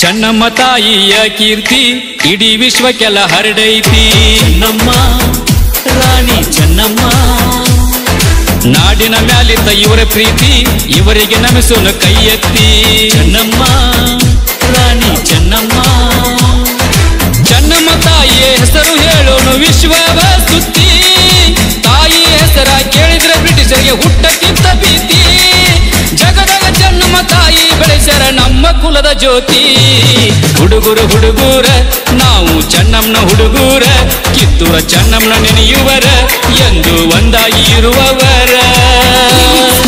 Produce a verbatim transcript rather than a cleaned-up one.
ಚೆನ್ನಮ್ಮ ತಾಯಿಯ ಕೀರ್ತಿ ಇಡೀ ವಿಶ್ವಕ್ಕೆಲ್ಲ ಹರಡೈತಿ. ಚೆನ್ನಮ್ಮ ರಾಣಿ ಚೆನ್ನಮ್ಮ, ನಾಡಿನ ಮ್ಯಾಲಿದ್ದ ಇವರ ಪ್ರೀತಿ ಇವರಿಗೆ ನಮಿಸೋನ ಕೈ ಎತ್ತಿ. ಚೆನ್ನಮ್ಮ ರಾಣಿ ಚೆನ್ನಮ್ಮ, ಚೆನ್ನಮ್ಮ ತಾಯಿಯ ಹೆಸರು ಹೇಳೋನು ವಿಶ್ವವ ಸುತ್ತಿ. ತಾಯಿ ಹೆಸರ ಕೇಳಿದ್ರೆ ಬ್ರಿಟಿಷರಿಗೆ ಹುಟ್ಟಕ್ಕಿಂತ ಭೀತಿ. ಜಗದಾಗ ಚೆನ್ನಮ್ಮ ತಾಯಿ ಬೆಳೆಸರ ನಮ್ಮ ಕುಲದ ಜ್ಯೋತಿ. ಹುಡುಗರು ಹುಡುಗೂರ ನಾವು ಚೆನ್ನಮ್ಮನ ಹುಡುಗೂರ, ಕಿತ್ತೂರ ಚೆನ್ನಮ್ಮನ ನೆನೆಯುವರ ಎಂದು ಒಂದಾಗಿ ಇರುವವರ.